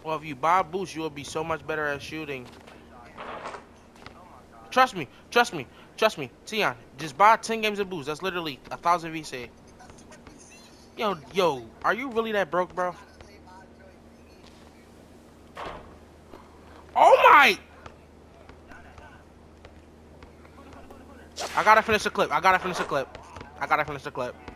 Well, if you buy a boost, you will be so much better at shooting. Trust me, trust me, trust me. Tion, just buy 10 games of boost. That's literally 1,000 VC. Yo, are you really that broke, bro? Oh my! I gotta finish the clip. I gotta finish the clip. I gotta finish the clip.